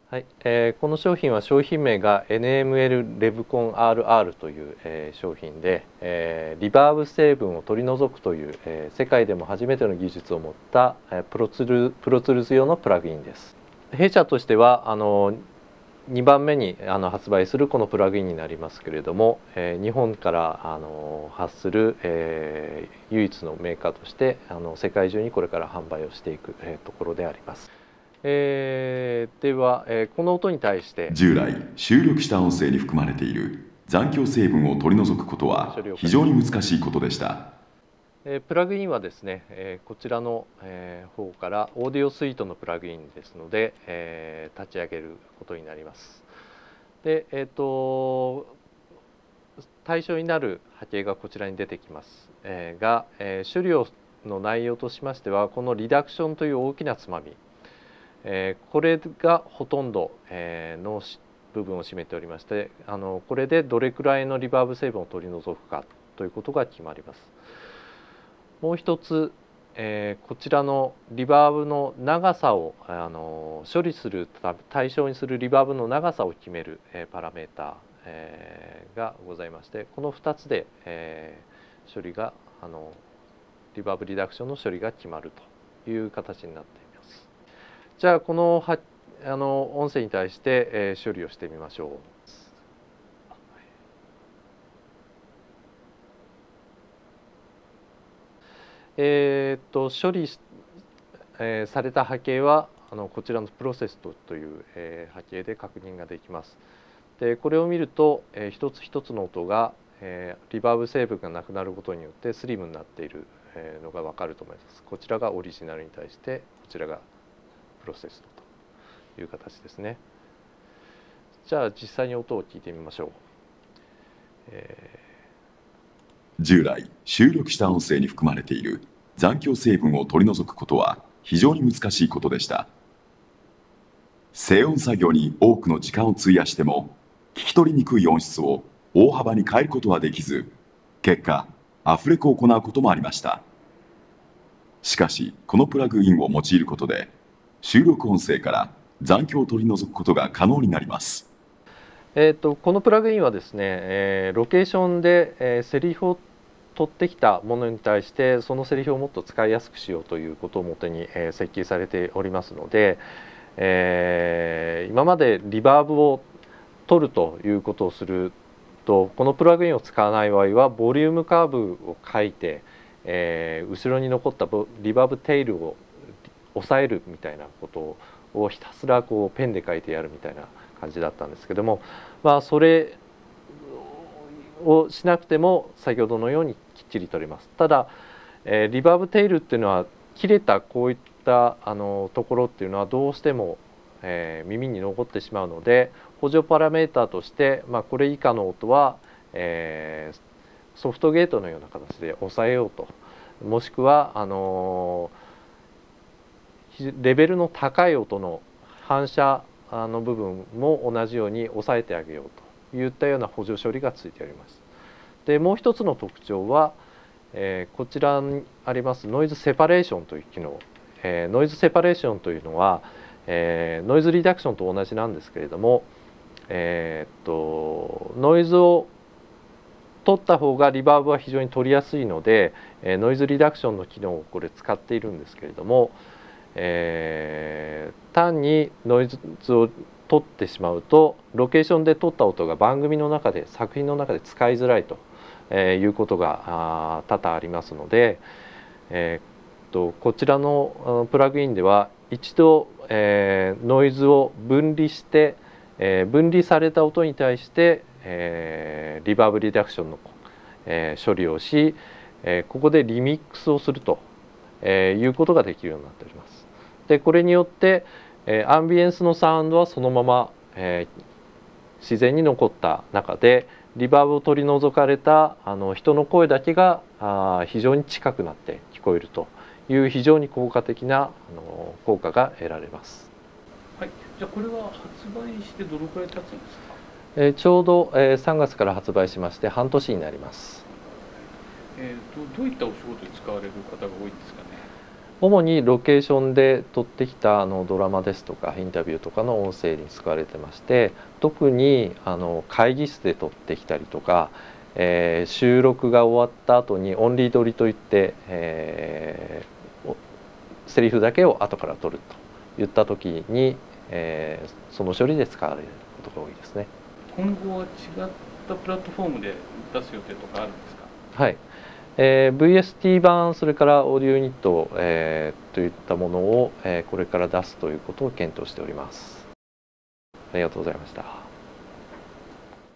はい、この商品は商品名が NML レブコン RR という、商品で、リバーブ成分を取り除くという、世界でも初めての技術を持った、プロツールズ用のプラグインです。弊社としては2番目に発売するこのプラグインになりますけれども、日本から発する、唯一のメーカーとして世界中にこれから販売をしていく、ところであります。では、この音に対して従来収録した音声に含まれている残響成分を取り除くことは非常に難しいことでした。 プラグインはですね、こちらの、方からオーディオスイートのプラグインですので、立ち上げることになります。で、対象になる波形がこちらに出てきます、が、処理の内容としましてはこのリダクションという大きなつまみ、これがほとんど、の部分を占めておりまして、これでどれくらいのリバーブ成分を取り除くかということが決まります。もう一つ、こちらのリバーブの長さを処理する対象にするリバーブの長さを決める、パラメータがございまして、この2つで、処理がリバーブリダクションの処理が決まるという形になっています。じゃあこの音声に対して、処理をしてみましょう。処理された波形はこちらのプロセスという、波形で確認ができます。でこれを見ると、一つ一つの音が、リバーブ成分がなくなることによってスリムになっているのが分かると思います。こちらがオリジナルに対してこちらがプロセスという形ですね。じゃあ実際に音を聞いてみましょう。 従来収録した音声に含まれている残響成分を取り除くことは非常に難しいことでした。静音作業に多くの時間を費やしても聞き取りにくい音質を大幅に変えることはできず、結果アフレコを行うこともありました。しかしこのプラグインを用いることで収録音声から残響を取り除くことが可能になります。 このプラグインはですね、ロケーションで、セリフを取ってきたものに対してそのセリフをもっと使いやすくしようということをもとに、設計されておりますので、今までリバーブを取るということをすると、このプラグインを使わない場合はボリュームカーブを書いて、後ろに残ったリバーブテイルを抑えるみたいなことをひたすらこうペンで書いてやるみたいな感じだったんですけども、それをしなくても先ほどのようにきっちり取れます。ただ、リバーブテイルっていうのは切れたこういったところっていうのはどうしても、耳に残ってしまうので、補助パラメータとして、これ以下の音は、ソフトゲートのような形で抑えようと、もしくはレベルの高い音の反射の部分も同じように抑えてあげようといったような補助処理がついております。でもう一つの特徴は、こちらにありますノイズセパレーションという機能、ノイズセパレーションというのは、ノイズリダクションと同じなんですけれども、ノイズを取った方がリバーブは非常に取りやすいので、ノイズリダクションの機能をこれ使っているんですけれども、単にノイズを取ってしまうとロケーションで撮った音が番組の中で作品の中で使いづらいと、いうことが多々ありますので、こちらのプラグインでは一度、ノイズを分離して、分離された音に対して、リバーブリダクションの、処理をし、ここでリミックスをすると、いうことができるようになっております。でこれによって、アンビエンスのサウンドはそのまま、自然に残った中でリバーブを取り除かれた人の声だけが非常に近くなって聞こえるという非常に効果的な効果が得られます。 はい、じゃあこれは発売してどのくらい経つんですか？ ちょうど3月から発売しまして半年になります。 どういったお仕事に使われる方が多いんですかね？ 主にロケーションで撮ってきたドラマですとかインタビューとかの音声に使われてまして、特に会議室で撮ってきたりとか、収録が終わった後にオンリー撮りといって、セリフだけを後から撮るといった時に、その処理で使われることが多いですね。 今後は違ったプラットフォームで出す予定とかあるんですか？ はい、VST 版、それからオーディオユニット、といったものを、これから出すということを検討しております。ありがとうございました。